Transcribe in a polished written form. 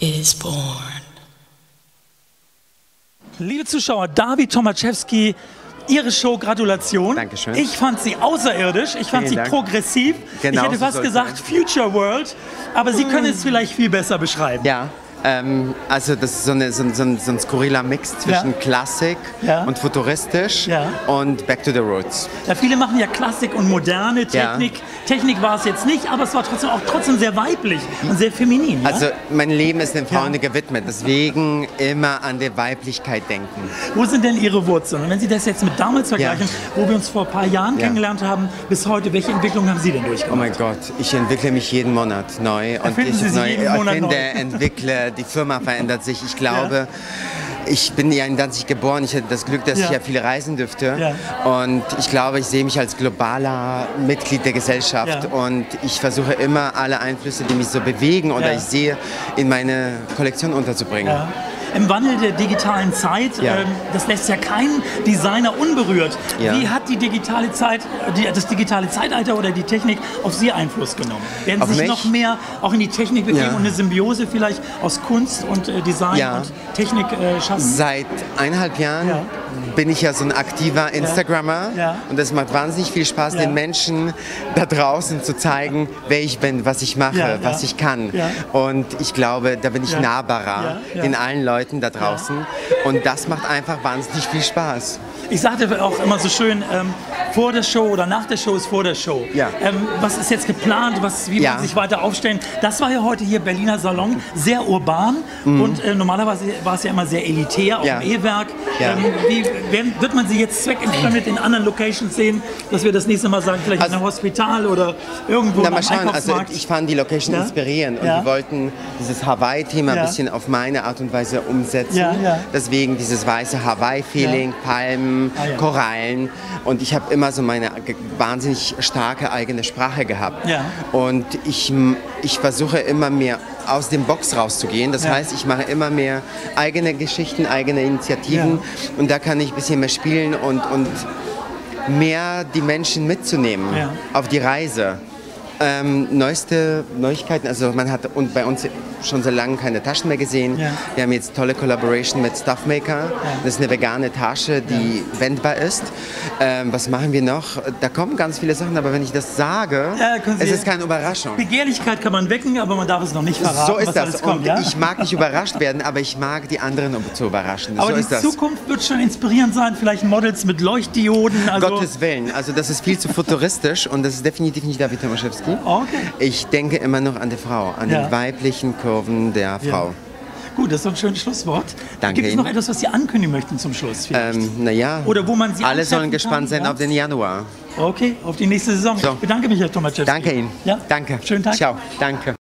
is born. Liebe Zuschauer, David Tomaszewski, Ihre Show, Gratulation. Dankeschön. Ich fand sie außerirdisch, ich fand sie progressiv. Genau, ich hätte fast gesagt Future World, aber Sie können es vielleicht viel besser beschreiben. Ja. Also das ist so ein skurriler Mix zwischen Klassik und futuristisch und Back to the Roots. Ja, viele machen ja Klassik und moderne Technik. Ja. Technik war es jetzt nicht, aber es war trotzdem sehr weiblich und sehr feminin. Ja? Also mein Leben ist den Frauen gewidmet, deswegen immer an die Weiblichkeit denken. Wo sind denn Ihre Wurzeln? Und wenn Sie das jetzt mit damals vergleichen, wo wir uns vor ein paar Jahren kennengelernt haben, bis heute, welche Entwicklung haben Sie denn durchgemacht? Oh mein Gott, ich entwickle mich jeden Monat neu. Und entwickle, die Firma verändert sich. Ich glaube, ich bin ja in Danzig geboren. Ich hatte das Glück, dass ich ja viel reisen dürfte. Ja. Und ich glaube, ich sehe mich als globaler Mitglied der Gesellschaft. Ja. Und ich versuche immer, alle Einflüsse, die mich so bewegen oder ich sehe, in meine Kollektion unterzubringen. Ja. Im Wandel der digitalen Zeit, das lässt ja keinen Designer unberührt. Ja. Wie hat die digitale Zeit, das digitale Zeitalter oder die Technik auf Sie Einfluss genommen? Werden Sie sich noch mehr auch in die Technik begeben und eine Symbiose vielleicht aus Kunst und Design und Technik schaffen? Seit 1,5 Jahren bin ich ja so ein aktiver Instagrammer und es macht wahnsinnig viel Spaß, den Menschen da draußen zu zeigen, wer ich bin, was ich mache, was ich kann. Ja. Und ich glaube, da bin ich nahbarer in allen Leuten da draußen und das macht einfach wahnsinnig viel Spaß. Ich sagte auch immer so schön, vor der Show oder nach der Show ist vor der Show. Ja. Was ist jetzt geplant, wie wollen Sie sich weiter aufstellen? Das war ja heute hier Berliner Salon, sehr urban und normalerweise war es ja immer sehr elitär, auch im E-Werk. Ja. Wird man Sie jetzt zweckentfremdet in anderen Locations sehen, dass wir das nächste Mal sagen, vielleicht in einem Hospital oder irgendwo am Einkaufsmarkt? Also ich fand die Location inspirierend und die wollten dieses Hawaii-Thema ein bisschen auf meine Art und Weise umsetzen. Ja, ja. Deswegen dieses weiße Hawaii-Feeling, Palmen, Korallen und ich habe immer so meine wahnsinnig starke eigene Sprache gehabt und ich versuche immer mehr aus dem Box rauszugehen, das heißt, ich mache immer mehr eigene Geschichten, eigene Initiativen und da kann ich ein bisschen mehr spielen und mehr die Menschen mitzunehmen auf die Reise. Neueste Neuigkeiten, also man hat bei uns schon so lange keine Taschen mehr gesehen. Ja. Wir haben jetzt tolle Collaboration mit Stuffmaker. Ja. Das ist eine vegane Tasche, die wendbar ist. Was machen wir noch? Da kommen ganz viele Sachen, aber wenn ich das sage, es ist keine Überraschung. Begehrlichkeit kann man wecken, aber man darf es noch nicht verraten. So ist das. Und ich mag nicht überrascht werden, aber ich mag die anderen zu überraschen. Aber die Zukunft wird schon inspirierend sein, vielleicht Models mit Leuchtdioden. Also Gottes Willen, also das ist viel zu futuristisch und das ist definitiv nicht David Tomaszewski. Okay. Ich denke immer noch an die Frau, an den weiblichen Kurven der Frau. Gut, das ist so ein schönes Schlusswort. Danke. Gibt es noch etwas, was Sie ankündigen möchten zum Schluss? Naja, oder wo man Sie alle sollen gespannt sein auf den Januar. Okay, auf die nächste Saison. So. Ich bedanke mich, Herr Tomaszewski. Danke Ihnen. Ja? Danke. Schönen Tag. Ciao. Danke.